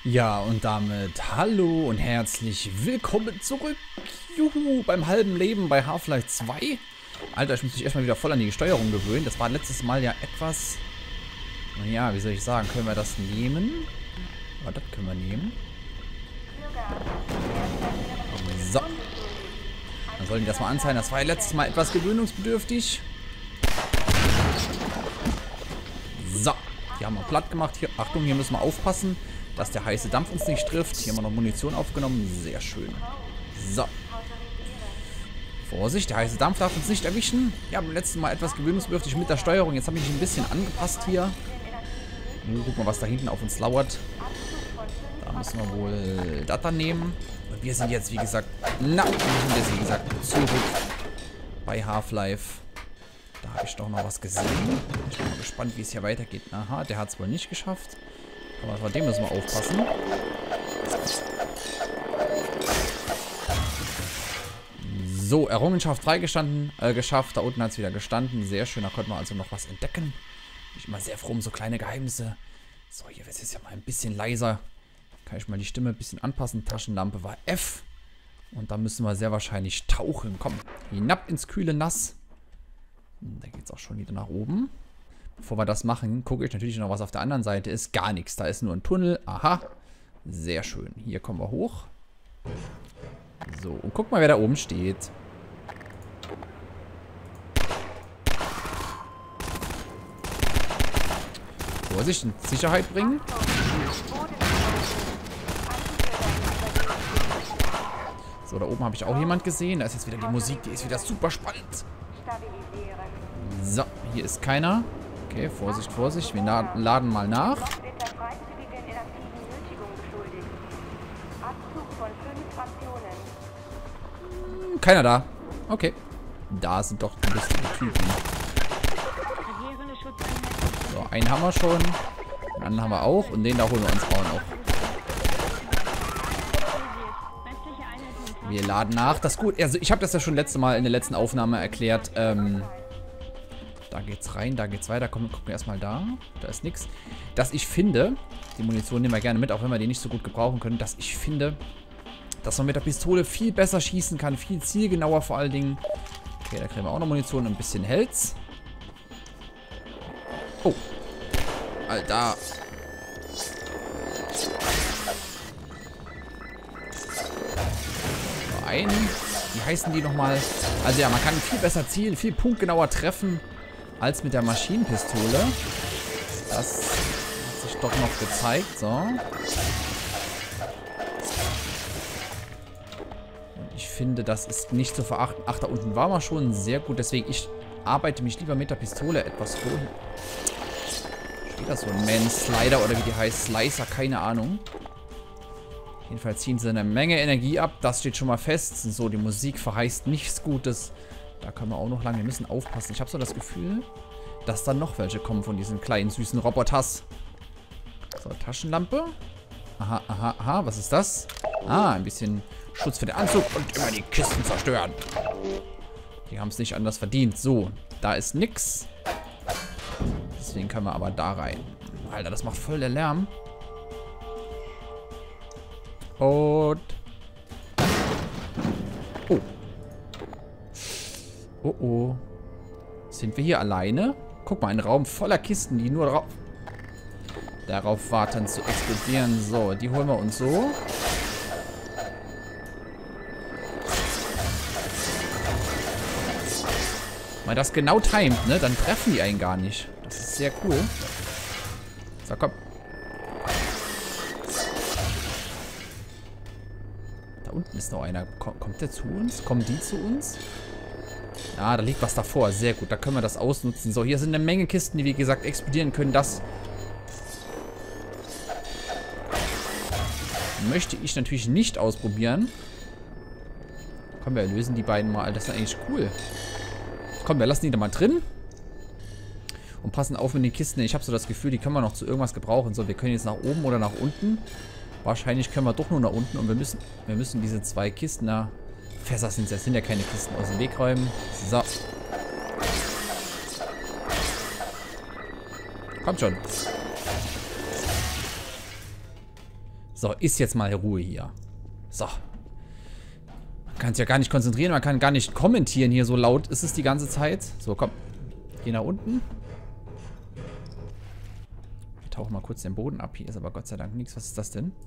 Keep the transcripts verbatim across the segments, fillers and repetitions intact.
Ja, und damit hallo und herzlich willkommen zurück. Juhu, beim halben Leben bei Half-Life zwei. Alter, ich muss mich erstmal wieder voll an die Steuerung gewöhnen. Das war letztes Mal ja etwas... Naja, wie soll ich sagen? Können wir das nehmen? Ja, das können wir nehmen. So. Dann sollten die das mal anzeigen. Das war ja letztes Mal etwas gewöhnungsbedürftig. So. Die haben wir platt gemacht. Hier, Achtung, hier müssen wir aufpassen, dass der heiße Dampf uns nicht trifft. Hier haben wir noch Munition aufgenommen. Sehr schön. So. Vorsicht, der heiße Dampf darf uns nicht erwischen. Ja, beim letzten Mal etwas gewöhnungsbedürftig mit der Steuerung. Jetzt habe ich mich ein bisschen angepasst hier. Nun, guck mal, was da hinten auf uns lauert. Da müssen wir wohl das dann nehmen. Und wir sind jetzt, wie gesagt, na, wir sind jetzt, wie gesagt, zurück bei Half-Life. Da habe ich doch noch was gesehen. Ich bin mal gespannt, wie es hier weitergeht. Aha, der hat es wohl nicht geschafft. Aber vor dem müssen wir aufpassen. So, Errungenschaft freigestanden, äh, geschafft. Da unten hat es wieder gestanden. Sehr schön, da konnten wir also noch was entdecken. Bin ich immer sehr froh um so kleine Geheimnisse. So, hier wird es jetzt ja mal ein bisschen leiser. Kann ich mal die Stimme ein bisschen anpassen. Taschenlampe war F. Und da müssen wir sehr wahrscheinlich tauchen. Komm, hinab ins kühle Nass. Da geht es auch schon wieder nach oben. Bevor wir das machen, gucke ich natürlich noch, was auf der anderen Seite ist. Gar nichts. Da ist nur ein Tunnel. Aha. Sehr schön. Hier kommen wir hoch. So, und guck mal, wer da oben steht. Vorsicht, in Sicherheit bringen. So, da oben habe ich auch jemand gesehen. Da ist jetzt wieder die Musik, die ist wieder super spannend. So, hier ist keiner. Okay, Vorsicht, Vorsicht. Wir laden mal nach. Hm, keiner da. Okay. Da sind doch die lustigen Typen. So, einen haben wir schon. Den anderen haben wir auch. Und den da holen wir uns auch noch. Wir laden nach. Das ist gut. Also ich habe das ja schon letzte Mal in der letzten Aufnahme erklärt. Ähm, da geht's rein, da geht's weiter. Komm, gucken wir erstmal da. Da ist nichts. Dass ich finde, die Munition nehmen wir gerne mit, auch wenn wir die nicht so gut gebrauchen können, dass ich finde, dass man mit der Pistole viel besser schießen kann. Viel zielgenauer vor allen Dingen. Okay, da kriegen wir auch noch Munition und ein bisschen Helz. Oh. Alter. Ein. Wie heißen die nochmal? Also ja, man kann viel besser zielen, viel punktgenauer treffen als mit der Maschinenpistole. Das hat sich doch noch gezeigt. So. Und ich finde, das ist nicht zu verachten. Ach, da unten war man schon sehr gut. Deswegen, ich arbeite mich lieber mit der Pistole etwas vor. Steht da so ein Man-Slider oder wie die heißt? Slicer, keine Ahnung. Jedenfalls ziehen sie eine Menge Energie ab. Das steht schon mal fest. So, die Musik verheißt nichts Gutes. Da können wir auch noch lange. Wir müssen aufpassen. Ich habe so das Gefühl, dass da noch welche kommen von diesen kleinen, süßen Roboters. So, Taschenlampe. Aha, aha, aha. Was ist das? Ah, ein bisschen Schutz für den Anzug und immer die Kisten zerstören. Die haben es nicht anders verdient. So, da ist nix. Deswegen können wir aber da rein. Alter, das macht voll der Lärm. Und... Oh. Oh, oh. Sind wir hier alleine? Guck mal, ein Raum voller Kisten, die nur darauf... darauf warten zu explodieren. So, die holen wir uns so. Wenn das genau timet, ne? Dann treffen die einen gar nicht. Das ist sehr cool. So, komm. Da unten ist noch einer. Kommt der zu uns? Kommen die zu uns? Ah, da liegt was davor. Sehr gut. Da können wir das ausnutzen. So, hier sind eine Menge Kisten, die, wie gesagt, explodieren können. Das möchte ich natürlich nicht ausprobieren. Komm, wir lösen die beiden mal. Das ist eigentlich cool. Komm, wir lassen die da mal drin. Und passen auf mit den Kisten. Ich habe so das Gefühl, die können wir noch zu irgendwas gebrauchen. So, wir können jetzt nach oben oder nach unten. Wahrscheinlich können wir doch nur nach unten. Und wir müssen, wir müssen diese zwei Kisten da... Fässer sind es, das sind ja keine Kisten, aus dem Weg räumen. So. Kommt schon. So, ist jetzt mal Ruhe hier. So. Man kann sich ja gar nicht konzentrieren, man kann gar nicht kommentieren hier. So laut ist es die ganze Zeit. So, komm. Geh nach unten. Wir tauchen mal kurz den Boden ab. Hier ist aber Gott sei Dank nichts. Was ist das denn?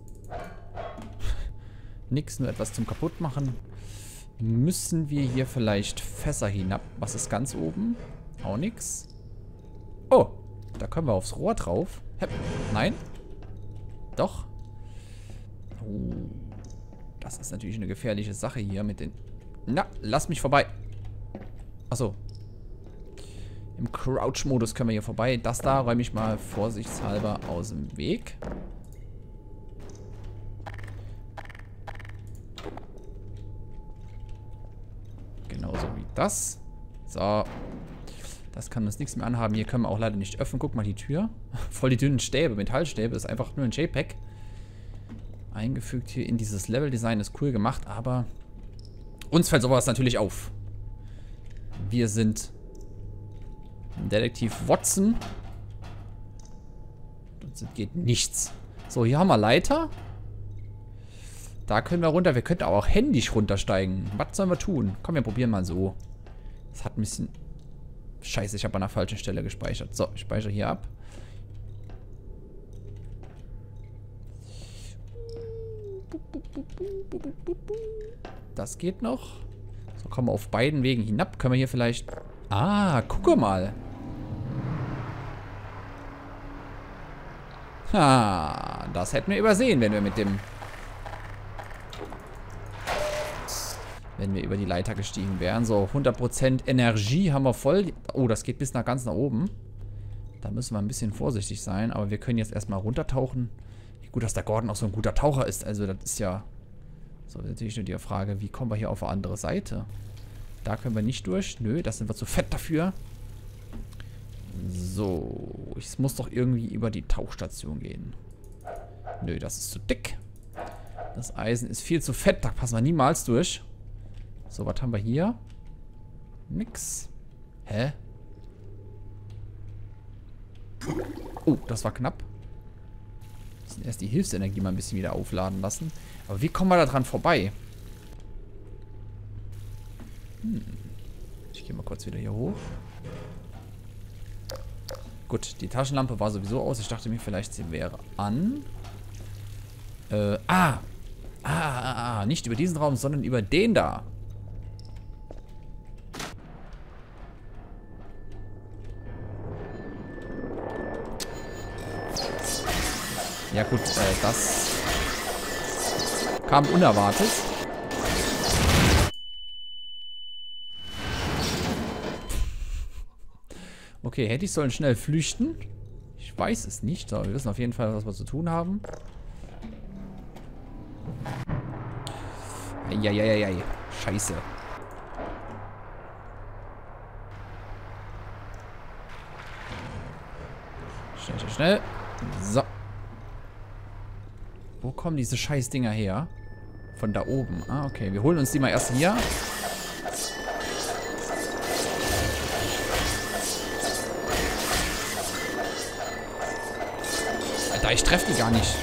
Nix, nur etwas zum Kaputtmachen. Müssen wir hier vielleicht Fässer hinab? Was ist ganz oben? Auch nix. Oh, da können wir aufs Rohr drauf. Hep. Nein? Doch. Oh, das ist natürlich eine gefährliche Sache hier mit den... Na, lass mich vorbei. Achso. Im Crouch-Modus können wir hier vorbei. Das da räume ich mal vorsichtshalber aus dem Weg. Genauso wie das. So. Das kann uns nichts mehr anhaben. Hier können wir auch leider nicht öffnen. Guck mal die Tür. Voll die dünnen Stäbe, Metallstäbe. Ist einfach nur ein JPEG. Eingefügt hier in dieses Level-Design. Ist cool gemacht, aber uns fällt sowas natürlich auf. Wir sind Detektiv Watson. Uns geht nichts. So, hier haben wir Leiter. Da können wir runter. Wir könnten auch händisch runtersteigen. Was sollen wir tun? Komm, wir probieren mal so. Das hat ein bisschen... Scheiße, ich habe an der falschen Stelle gespeichert. So, ich speichere hier ab. Das geht noch. So, kommen wir auf beiden Wegen hinab. Können wir hier vielleicht... Ah, gucke mal. Ha, das hätten wir übersehen, wenn wir mit dem... Wenn wir über die Leiter gestiegen wären. So, hundert Prozent Energie haben wir voll. Oh, das geht bis nach ganz nach oben. Da müssen wir ein bisschen vorsichtig sein. Aber wir können jetzt erstmal runtertauchen. Gut, dass der Gordon auch so ein guter Taucher ist. Also, das ist ja... So, natürlich nur die Frage, wie kommen wir hier auf eine andere Seite? Da können wir nicht durch. Nö, das sind wir zu fett dafür. So, es muss doch irgendwie über die Tauchstation gehen. Nö, das ist zu dick. Das Eisen ist viel zu fett. Da passen wir niemals durch. So, was haben wir hier? Nix. Hä? Oh, das war knapp. Wir müssen erst die Hilfsenergie mal ein bisschen wieder aufladen lassen. Aber wie kommen wir da dran vorbei? Hm. Ich gehe mal kurz wieder hier hoch. Gut, die Taschenlampe war sowieso aus. Ich dachte mir vielleicht, sie wäre an. Äh, ah. Ah, ah, ah. Nicht über diesen Raum, sondern über den da. Ja gut, äh, das kam unerwartet. Okay, hätte ich sollen schnell flüchten? Ich weiß es nicht. So, wir wissen auf jeden Fall, was wir zu tun haben. Eieieiei. Scheiße. Schnell, schnell, schnell. So. Wo kommen diese Scheißdinger her? Von da oben. Ah, okay. Wir holen uns die mal erst hier. Alter, ich treffe die gar nicht.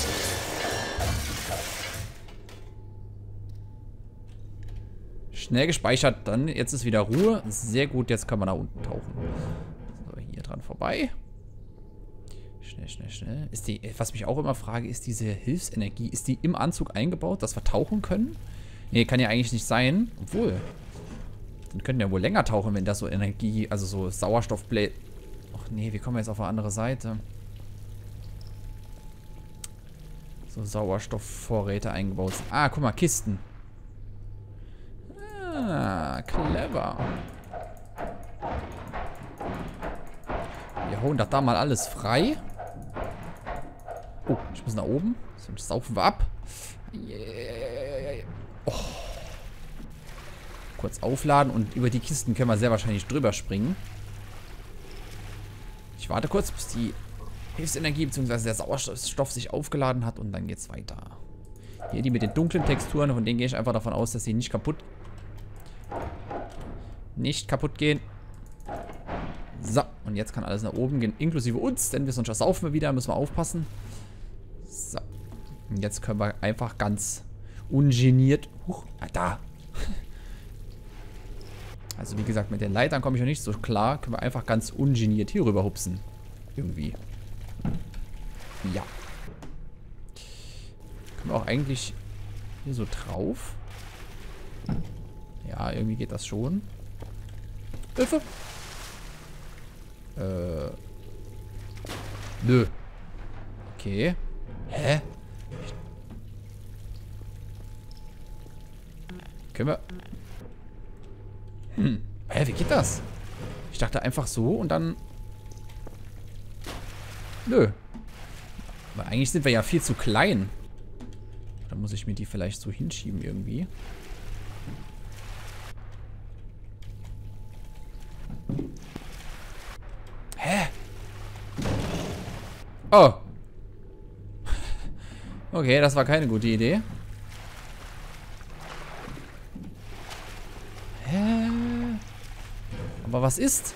Schnell gespeichert. Dann, jetzt ist wieder Ruhe. Sehr gut, jetzt können wir nach unten tauchen. So, hier dran vorbei. Schnell, schnell, schnell. Ist die, was mich auch immer frage, ist diese Hilfsenergie, ist die im Anzug eingebaut, dass wir tauchen können? Nee, kann ja eigentlich nicht sein. Obwohl. Dann könnten wir wohl länger tauchen, wenn das so Energie, also so Sauerstoffblätter. Ach nee, wie kommen wir jetzt auf eine andere Seite? So Sauerstoffvorräte eingebaut. Ah, guck mal, Kisten. Ah, clever. Wir hauen das da mal alles frei. Oh, ich muss nach oben. Sonst saufen wir ab. Oh. Kurz aufladen und über die Kisten können wir sehr wahrscheinlich drüber springen. Ich warte kurz, bis die Hilfsenergie bzw. der Sauerstoff sich aufgeladen hat und dann geht's weiter. Hier die mit den dunklen Texturen, von denen gehe ich einfach davon aus, dass sie nicht kaputt nicht kaputt gehen. So, und jetzt kann alles nach oben gehen, inklusive uns, denn wir sonst saufen wir wieder, müssen wir aufpassen. So, Und jetzt können wir einfach ganz ungeniert... Huch, ah, da. Also wie gesagt, mit den Leitern komme ich noch nicht so klar. Können wir einfach ganz ungeniert hier rüber hupsen. Irgendwie. Ja. Können wir auch eigentlich hier so drauf? Ja, irgendwie geht das schon. Hilfe! Äh. Nö. Okay. Hä? Können wir... Hm. Hä, wie geht das? Ich dachte einfach so und dann... Nö. Aber eigentlich sind wir ja viel zu klein. Dann muss ich mir die vielleicht so hinschieben irgendwie. Hä? Oh. Okay, das war keine gute Idee. Hä? Aber was ist?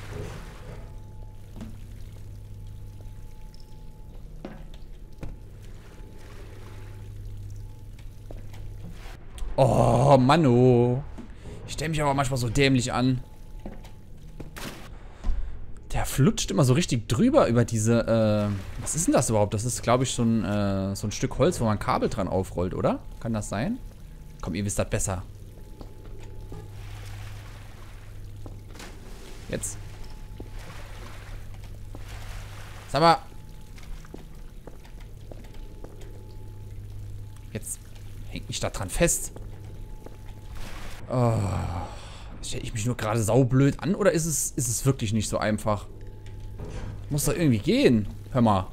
Oh, Manno. Ich stelle mich aber manchmal so dämlich an. Der flutscht immer so richtig drüber über diese, äh... Was ist denn das überhaupt? Das ist, glaube ich, so ein, äh, so ein Stück Holz, wo man ein Kabel dran aufrollt, oder? Kann das sein? Komm, ihr wisst das besser. Jetzt. Sag mal. Jetzt hängt mich da dran fest. Oh. Stelle ich mich nur gerade saublöd an oder ist es, ist es wirklich nicht so einfach? Muss doch irgendwie gehen. Hör mal.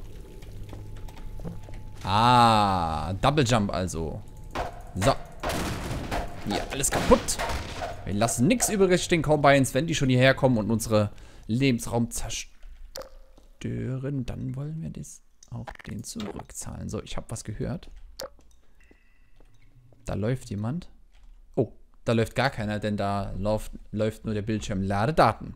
Ah, Double Jump also. So. Hier, alles kaputt. Wir lassen nichts übrig den Combines, wenn die schon hierher kommen und unsere Lebensraum zerstören. Dann wollen wir das auch den zurückzahlen. So, ich habe was gehört. Da läuft jemand. Oh, da läuft gar keiner, denn da läuft, läuft nur der Bildschirm. Lade Daten.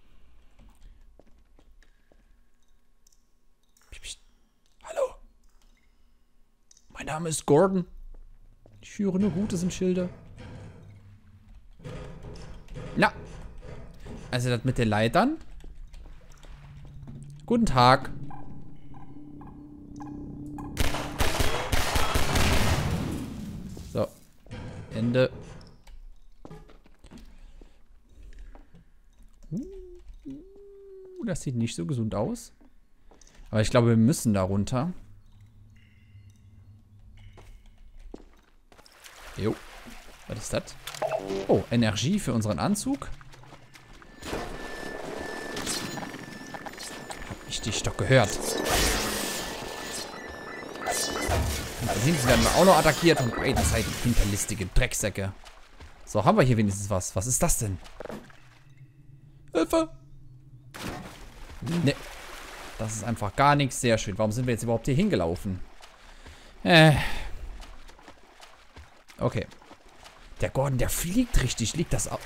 Hallo. Mein Name ist Gordon. Ich führe nur Gutes im Schilde. Na. Also das mit den Leitern. Guten Tag. So. Ende. Uh, das sieht nicht so gesund aus. Aber ich glaube, wir müssen da runter. Jo. Was ist das? Oh, Energie für unseren Anzug. Hab ich dich doch gehört. Und da hinten werden wir auch noch attackiert und beiden Seiten hinterlistige Drecksäcke. So, haben wir hier wenigstens was. Was ist das denn? Hilfe! Ne. Das ist einfach gar nichts. Sehr schön. Warum sind wir jetzt überhaupt hier hingelaufen? Äh. Okay. Der Gordon, der fliegt richtig. Liegt das ab?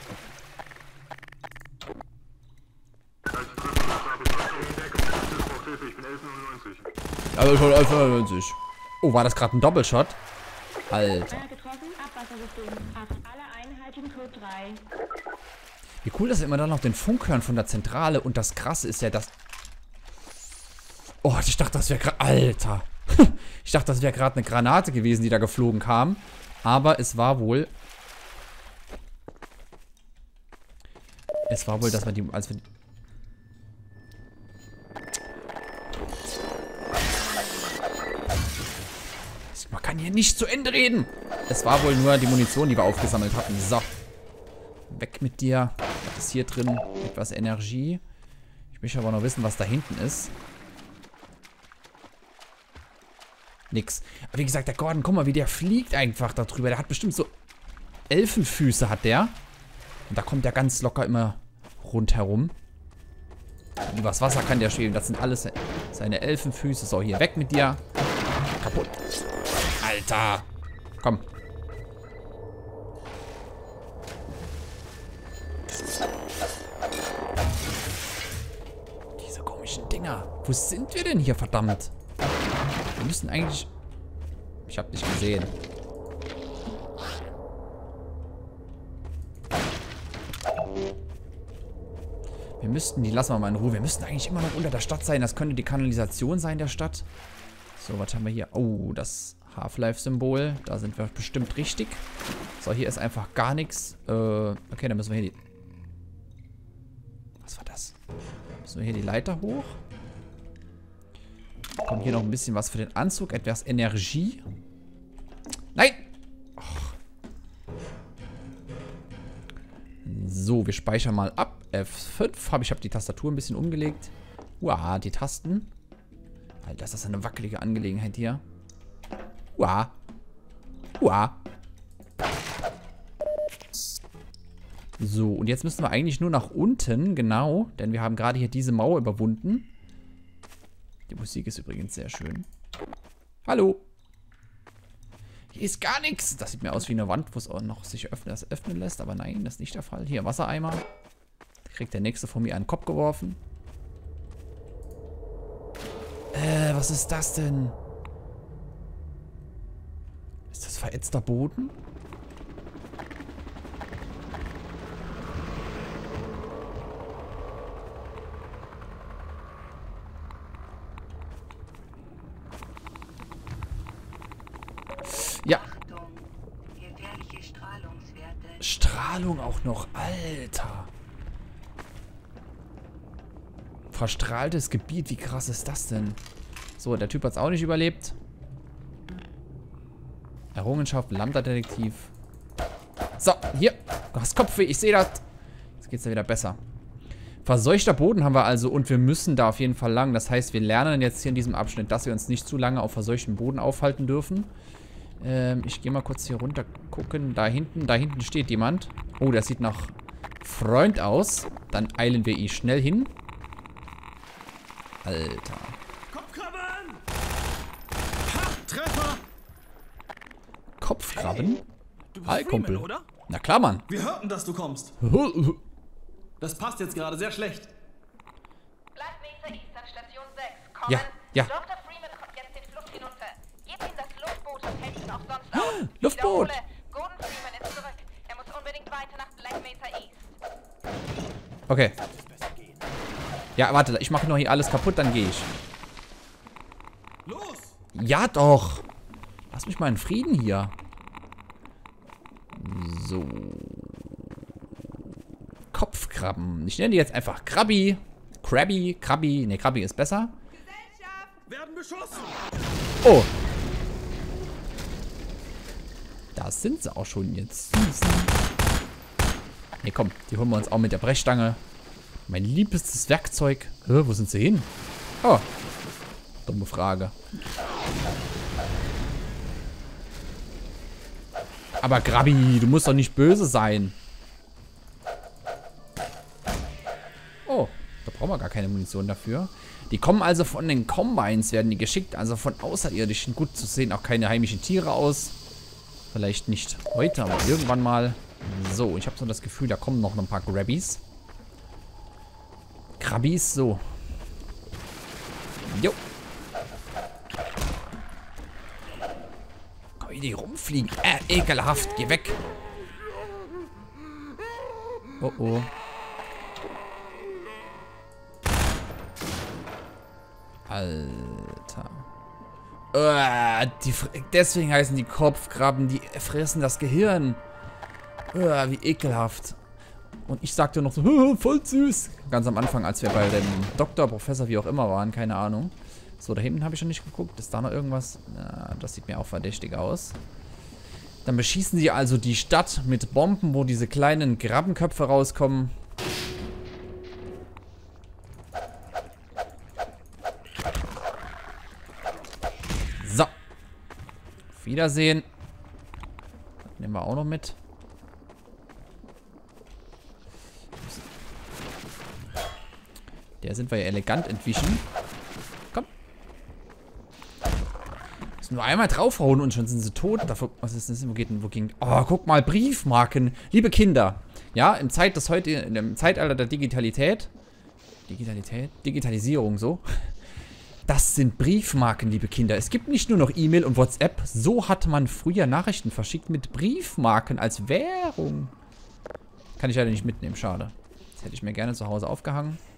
Oh, war das gerade ein Doppelshot? Alter. Wie cool, dass wir immer dann noch den Funk hören von der Zentrale. Und das Krasse ist ja, dass... Oh, ich dachte, das wäre gerade... Alter. Ich dachte, das wäre gerade eine Granate gewesen, die da geflogen kam. Aber es war wohl... Es war wohl, dass wir die... Als wir Man kann hier nicht zu Ende reden. Es war wohl nur die Munition, die wir aufgesammelt hatten. So. Weg mit dir. Was ist hier drin? Etwas Energie. Ich möchte aber noch wissen, was da hinten ist. Nix. Aber wie gesagt, der Gordon, guck mal, wie der fliegt einfach da drüber. Der hat bestimmt so Elfenfüße, hat der. Und da kommt der ganz locker immer rundherum. Übers Wasser kann der schweben. Das sind alles seine Elfenfüße. So, hier, weg mit dir. Kaputt. Alter. Komm. Diese komischen Dinger. Wo sind wir denn hier, verdammt? Wir müssen eigentlich... Ich hab dich gesehen. Wir müssten, die lassen wir mal in Ruhe. Wir müssten eigentlich immer noch unter der Stadt sein. Das könnte die Kanalisation sein der Stadt. So, was haben wir hier? Oh, das Half-Life-Symbol. Da sind wir bestimmt richtig. So, hier ist einfach gar nichts. Äh, okay, dann müssen wir hier die... Was war das? Müssen wir hier die Leiter hoch? Kommt hier noch ein bisschen was für den Anzug. Etwas Energie. Nein! Och. So, wir speichern mal ab. F fünf. Hab, ich habe die Tastatur ein bisschen umgelegt. Uah, die Tasten. Alter, ist das eine wackelige Angelegenheit hier. Uah. Uah. So, und jetzt müssen wir eigentlich nur nach unten, genau. Denn wir haben gerade hier diese Mauer überwunden. Die Musik ist übrigens sehr schön. Hallo. Hier ist gar nichts. Das sieht mir aus wie eine Wand, wo es auch noch sich öffnen, das öffnen lässt. Aber nein, das ist nicht der Fall. Hier, Wassereimer. Da kriegt der nächste von mir einen Kopf geworfen. Äh, was ist das denn? Ist das verätzter Boden? Ja. Strahlung auch noch. Alter. Verstrahltes Gebiet. Wie krass ist das denn? So, der Typ hat es auch nicht überlebt. Errungenschaft, Lambda-Detektiv. So, hier. Du hast Kopfweh, ich sehe das. Jetzt geht's ja wieder besser. Verseuchter Boden haben wir also und wir müssen da auf jeden Fall lang. Das heißt, wir lernen jetzt hier in diesem Abschnitt, dass wir uns nicht zu lange auf verseuchten Boden aufhalten dürfen. Ähm, ich gehe mal kurz hier runter gucken. Da hinten, da hinten steht jemand. Oh, das sieht nach Freund aus. Dann eilen wir ihn schnell hin. Alter. Kopfkrabben! Ha, Treffer! Kopfkrabben? Hey, du bist Hi, Freeman, Kumpel. oder? Na klar, Mann. Wir hörten, dass du kommst. Das passt jetzt gerade sehr schlecht. Black Mesa East an Station sechs. Kommen. Ja, ja. Doktor Freeman kommt jetzt den Fluss hinunter. Gebt ihm das Luftboot und hält ihn auch sonst auf. Luftboot! Wiederhole, Gordon Freeman ist zurück. Er muss unbedingt weiter nach Black Mesa East. Okay. Ja, warte, ich mache noch hier alles kaputt, dann gehe ich. Los! Ja doch. Lass mich mal in Frieden hier. So. Kopfkrabben. Ich nenne die jetzt einfach Krabbi. Krabby, Krabbi. Ne, Krabbi ist besser. Werden beschossen! Oh. Da sind sie auch schon jetzt. Ne, komm. Die holen wir uns auch mit der Brechstange. Mein liebstes Werkzeug. Hä, wo sind sie hin? Oh. Dumme Frage. Aber Grabbi, du musst doch nicht böse sein. Oh, da brauchen wir gar keine Munition dafür. Die kommen also von den Combines, werden die geschickt, also von Außerirdischen. Gut zu sehen, auch keine heimischen Tiere aus. Vielleicht nicht heute, aber irgendwann mal. So, ich habe so das Gefühl, da kommen noch ein paar Grabbis. Krabbis, so. Jo. Komm, wie die rumfliegen. Äh, ekelhaft. Geh weg. Oh, oh. Alter. Uh, die, deswegen heißen die Kopfkrabben, die fressen das Gehirn. Uh, wie ekelhaft. Und ich sagte noch so, voll süß. Ganz am Anfang, als wir bei dem Doktor, Professor, wie auch immer waren, keine Ahnung. So, da hinten habe ich schon nicht geguckt. Ist da noch irgendwas? Ja, das sieht mir auch verdächtig aus. Dann beschießen sie also die Stadt mit Bomben, wo diese kleinen Krabbenköpfe rauskommen. So. Auf Wiedersehen. Das nehmen wir auch noch mit. Der sind wir ja elegant entwichen. Komm. Müssen nur einmal draufhauen und schon sind sie tot. Dafür, was ist das? Wo geht denn? Wo ging? Oh, guck mal, Briefmarken. Liebe Kinder. Ja, im Zeit des heute, in dem Zeitalter der Digitalität. Digitalität? Digitalisierung, so. Das sind Briefmarken, liebe Kinder. Es gibt nicht nur noch E-Mail und WhatsApp. So hat man früher Nachrichten verschickt mit Briefmarken als Währung. Kann ich leider nicht mitnehmen, schade. Das hätte ich mir gerne zu Hause aufgehangen.